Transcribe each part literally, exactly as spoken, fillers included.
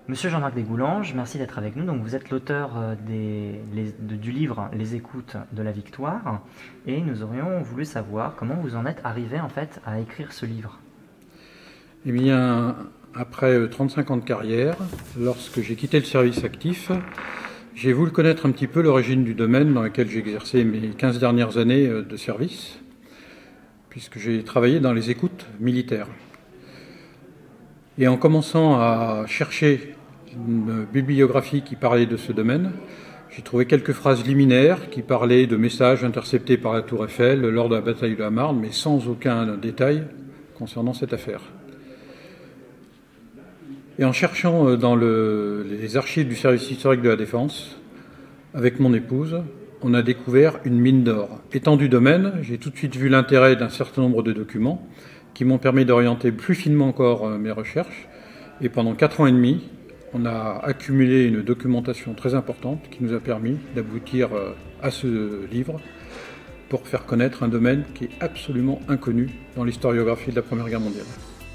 Monsieur Jean-Marc Desgoulanges, merci d'être avec nous. Donc, vous êtes l'auteur euh, des- les- de- du livre Les écoutes de la victoire et nous aurions voulu savoir comment vous en êtes arrivé en fait à écrire ce livre. Eh bien, après trente-cinq ans de carrière, lorsque j'ai quitté le service actif, j'ai voulu connaître un petit peu l'origine du domaine dans lequel j'ai exercé mes quinze dernières années de service, puisque j'ai travaillé dans les écoutes militaires. Et en commençant à chercher une bibliographie qui parlait de ce domaine, j'ai trouvé quelques phrases liminaires qui parlaient de messages interceptés par la Tour Eiffel lors de la bataille de la Marne, mais sans aucun détail concernant cette affaire. Et en cherchant dans le, les archives du service historique de la Défense, avec mon épouse, on a découvert une mine d'or. Étant du domaine, j'ai tout de suite vu l'intérêt d'un certain nombre de documents qui m'ont permis d'orienter plus finement encore mes recherches. Et pendant quatre ans et demi, on a accumulé une documentation très importante qui nous a permis d'aboutir à ce livre pour faire connaître un domaine qui est absolument inconnu dans l'historiographie de la Première Guerre mondiale.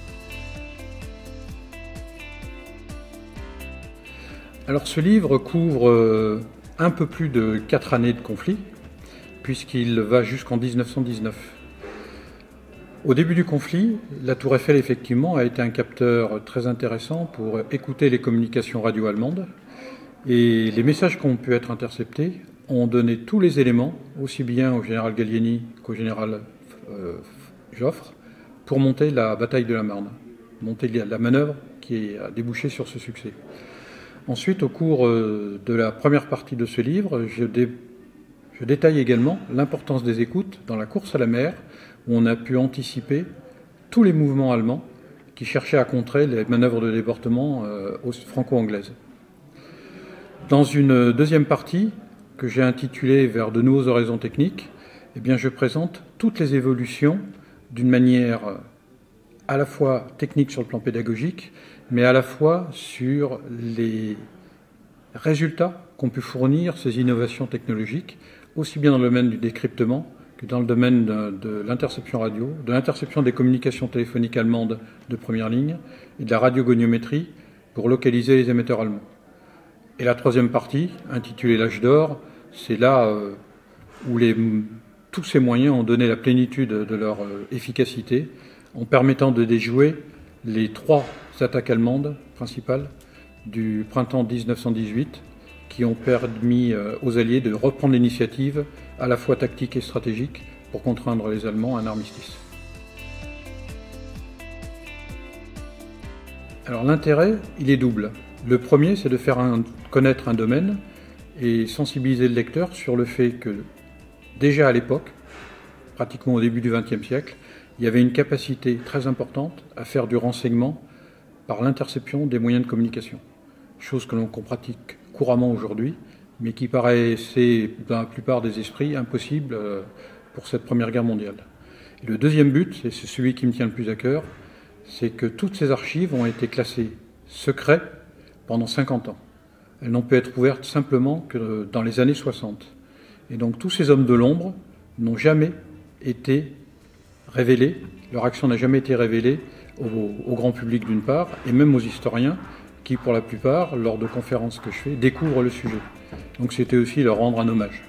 Alors ce livre couvre un peu plus de quatre années de conflit, puisqu'il va jusqu'en mille neuf cent dix-neuf. Au début du conflit, la Tour Eiffel, effectivement, a été un capteur très intéressant pour écouter les communications radio allemandes. Et les messages qui ont pu être interceptés ont donné tous les éléments, aussi bien au général Gallieni qu'au général euh, Joffre, pour monter la bataille de la Marne, monter la manœuvre qui a débouché sur ce succès. Ensuite, au cours de la première partie de ce livre, je, dé... je détaille également l'importance des écoutes dans la course à la mer, où on a pu anticiper tous les mouvements allemands qui cherchaient à contrer les manœuvres de débordement euh, franco-anglaises. Dans une deuxième partie, que j'ai intitulée « Vers de nouveaux horizons techniques », eh bien, je présente toutes les évolutions d'une manière à la fois technique sur le plan pédagogique, mais à la fois sur les résultats qu'ont pu fournir ces innovations technologiques, aussi bien dans le domaine du décryptement que dans le domaine de, de l'interception radio, de l'interception des communications téléphoniques allemandes de première ligne et de la radiogoniométrie pour localiser les émetteurs allemands. Et la troisième partie, intitulée L'âge d'or, c'est là euh, où les, tous ces moyens ont donné la plénitude de leur euh, efficacité en permettant de déjouer les trois attaques allemandes principales du printemps mille neuf cent dix-huit qui ont permis aux Alliés de reprendre l'initiative à la fois tactique et stratégique pour contraindre les Allemands à un armistice. Alors l'intérêt, il est double. Le premier, c'est de faire un, connaître un domaine et sensibiliser le lecteur sur le fait que déjà à l'époque, pratiquement au début du vingtième siècle, il y avait une capacité très importante à faire du renseignement par l'interception des moyens de communication. Chose que l'on pratique couramment aujourd'hui, mais qui paraissait dans la plupart des esprits impossible pour cette Première Guerre mondiale. Et le deuxième but, et c'est celui qui me tient le plus à cœur, c'est que toutes ces archives ont été classées secrets pendant cinquante ans. Elles n'ont pu être ouvertes simplement que dans les années soixante. Et donc tous ces hommes de l'ombre n'ont jamais été révélés, leur action n'a jamais été révélée au, au grand public d'une part, et même aux historiens qui, pour la plupart, lors de conférences que je fais, découvrent le sujet. Donc c'était aussi leur rendre un hommage.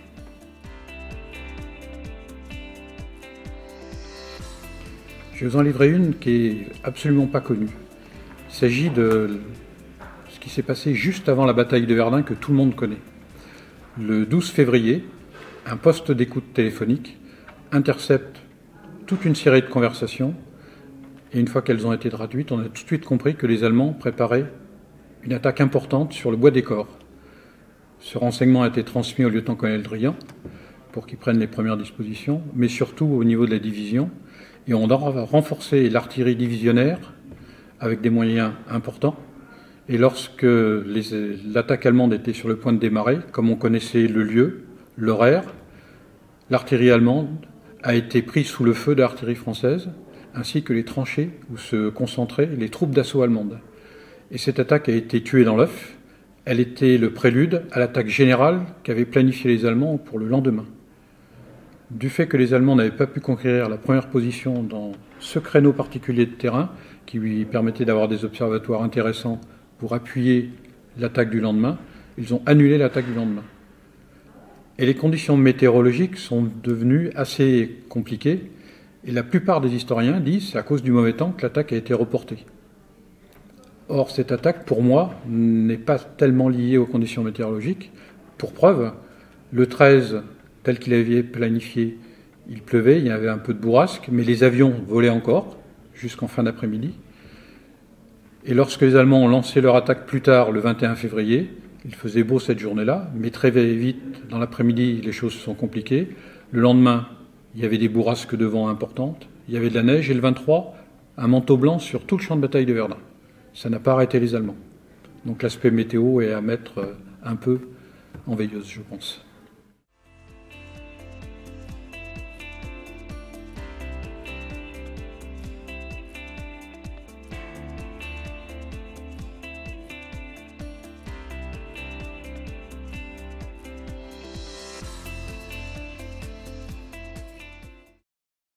Je vais vous en livrer une qui est absolument pas connue. Il s'agit de ce qui s'est passé juste avant la bataille de Verdun que tout le monde connaît. Le douze février, un poste d'écoute téléphonique intercepte toute une série de conversations, et une fois qu'elles ont été traduites, on a tout de suite compris que les Allemands préparaient une attaque importante sur le bois des Corps. Ce renseignement a été transmis au lieutenant-colonel Drian pour qu'il prenne les premières dispositions, mais surtout au niveau de la division, et on a renforcé l'artillerie divisionnaire avec des moyens importants, et lorsque l'attaque allemande était sur le point de démarrer, comme on connaissait le lieu, l'horaire, l'artillerie allemande a été prise sous le feu de l'artillerie française, ainsi que les tranchées où se concentraient les troupes d'assaut allemandes. Et cette attaque a été tuée dans l'œuf. Elle était le prélude à l'attaque générale qu'avaient planifié les Allemands pour le lendemain. Du fait que les Allemands n'avaient pas pu conquérir la première position dans ce créneau particulier de terrain, qui lui permettait d'avoir des observatoires intéressants pour appuyer l'attaque du lendemain. Ils ont annulé l'attaque du lendemain. Et les conditions météorologiques sont devenues assez compliquées. Et la plupart des historiens disent que c'est à cause du mauvais temps que l'attaque a été reportée. Or, cette attaque, pour moi, n'est pas tellement liée aux conditions météorologiques. Pour preuve, le treize, tel qu'il avait planifié, il pleuvait, il y avait un peu de bourrasque, mais les avions volaient encore, jusqu'en fin d'après-midi. Et lorsque les Allemands ont lancé leur attaque plus tard, le vingt et un février, il faisait beau cette journée-là, mais très vite, dans l'après-midi, les choses se sont compliquées. Le lendemain, il y avait des bourrasques de vent importantes, il y avait de la neige, et le vingt-trois, un manteau blanc sur tout le champ de bataille de Verdun. Ça n'a pas arrêté les Allemands. Donc l'aspect météo est à mettre un peu en veilleuse, je pense.